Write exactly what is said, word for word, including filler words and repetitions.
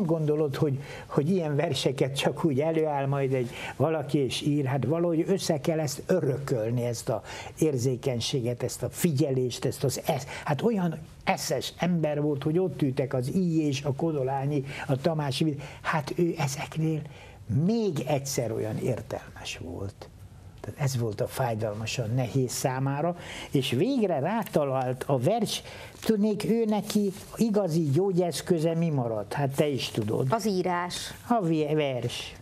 nem gondolod, hogy, hogy ilyen verseket csak úgy előáll majd egy valaki és ír, hát valahogy össze kell ezt örökölni, ezt a érzékenységet, ezt a figyelést, ezt az esz. Hát olyan eszes ember volt, hogy ott ültek az Illyés, a Kodolányi, a Tamási, hát ő ezeknél még egyszer olyan értelmes volt. Tehát ez volt a fájdalmasan nehéz számára, és végre rátalált a vers, tudnék, ő neki igazi gyógyeszköze mi maradt? Hát te is tudod. Az írás. A vers.